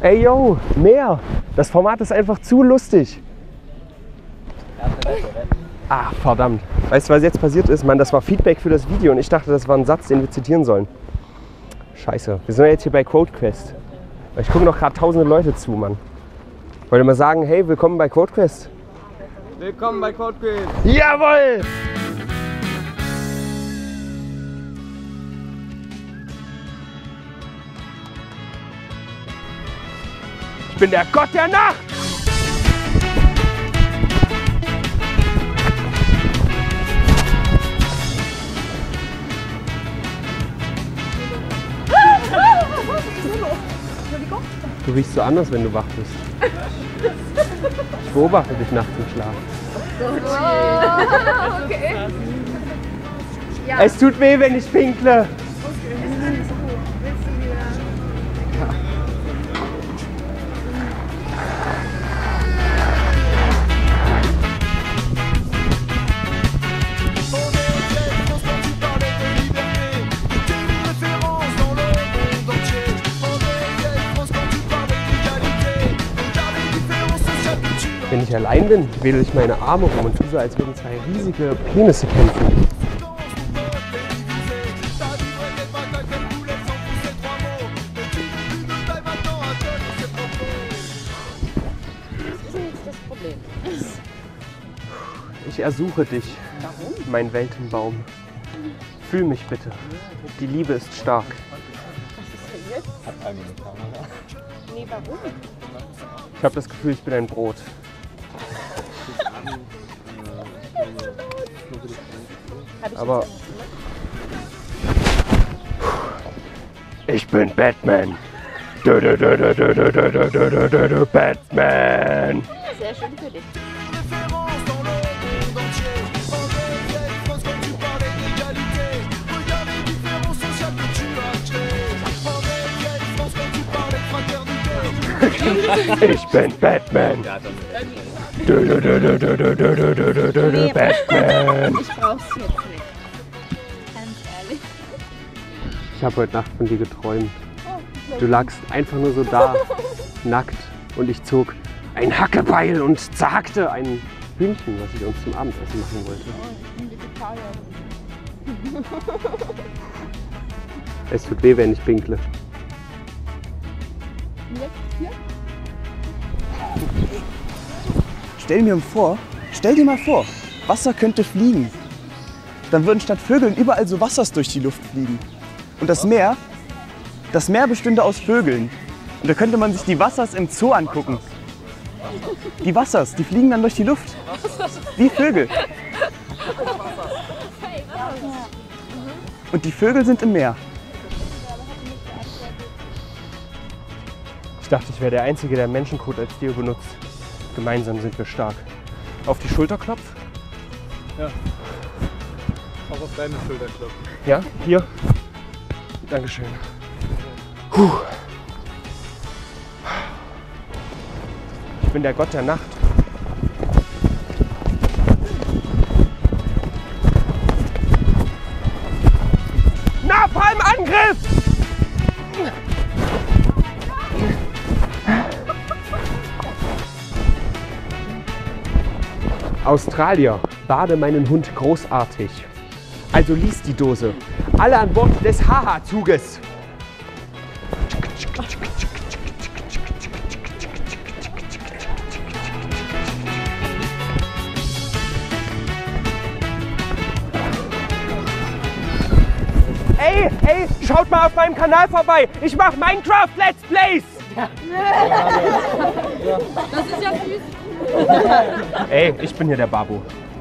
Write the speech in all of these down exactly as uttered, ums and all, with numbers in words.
Ey yo, mehr! Das Format ist einfach zu lustig. Ach, verdammt. Weißt du, was jetzt passiert ist? Mann, das war Feedback für das Video und ich dachte, das war ein Satz, den wir zitieren sollen. Scheiße. Wir sind ja jetzt hier bei QuoteQuest. Ich gucke noch gerade tausende Leute zu, Mann. Wollt ihr mal sagen, hey, willkommen bei QuoteQuest? Willkommen bei QuoteQuest! Jawohl! Ich bin der Gott der Nacht! Du riechst so anders, wenn du wach bist. Ich beobachte dich nachts im Schlaf. Oh, okay. Ja. Es tut weh, wenn ich pinkle. Wenn ich allein bin, wedel ich meine Arme rum und tue so, als würden zwei riesige Penisse kämpfen. Ich ersuche dich, Warum? mein Weltenbaum. Fühl mich bitte. Die Liebe ist stark. Was ist denn jetzt? Hat einmal eine Kamera. Nee, warum? Ich habe das Gefühl, ich bin ein Brot. Aber ich bin Batman. Du, du, du, du, du, du, du, du, du, du, du, Batman. Sehr schön für dich. Ich bin Batman. Du, du, du, du, du, du, du, du, du, du, du, Nee, Batman. ich brauch's jetzt nicht. Ganz ehrlich. Ich habe heute Nacht von dir geträumt. Du lagst einfach nur so da, nackt, und ich zog ein Hackebeil und zerhackte ein Hühnchen, was ich uns zum Abendessen machen wollte. Ich bin Vegetarier. Es tut weh, wenn ich pinkle. Jetzt hier? Stell mir vor, stell dir mal vor, Wasser könnte fliegen. Dann würden statt Vögeln überall so Wassers durch die Luft fliegen. Und das Meer, das Meer bestünde aus Vögeln. Und da könnte man sich die Wassers im Zoo angucken. Die Wassers, die fliegen dann durch die Luft. Wie Vögel. Und die Vögel sind im Meer. Ich dachte, ich wäre der Einzige, der Menschenkot als Tier benutzt. Gemeinsam sind wir stark. Auf die Schulter klopf. Ja. Auch auf deine Schulter klopfen. Ja, hier. Dankeschön. Puh. Ich bin der Gott der Nacht. Napalm-Angriff! Australier, bade meinen Hund großartig. Also lies die Dose. Alle an Bord des Haha-Zuges. Ey, ey, schaut mal auf meinem Kanal vorbei. Ich mach Minecraft Let's Plays. Das ist ja süß. Ey, ich bin hier der Babu.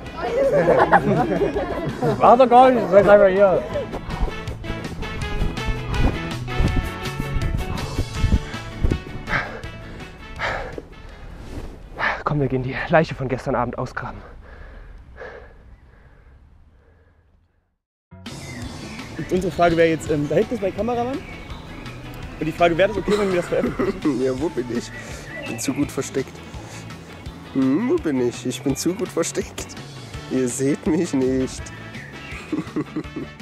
Warte gar nicht, sei einfach hier. Komm, wir gehen die Leiche von gestern Abend ausgraben. Und unsere Frage wäre jetzt, ähm, da hinten ist mein Kameramann. Und die Frage, wäre das okay, wenn wir das veröffentlichen? Ja, wo bin ich? Ich bin zu gut versteckt. Hm, wo bin ich? Ich bin zu gut versteckt. Ihr seht mich nicht.